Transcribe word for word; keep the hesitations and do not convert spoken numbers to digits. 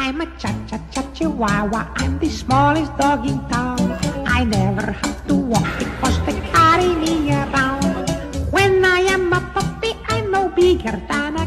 I'm a cha-cha-cha chihuahua. I'm the smallest dog in town. I never have to walk because they carry me around. When I am a puppy, I'm no bigger than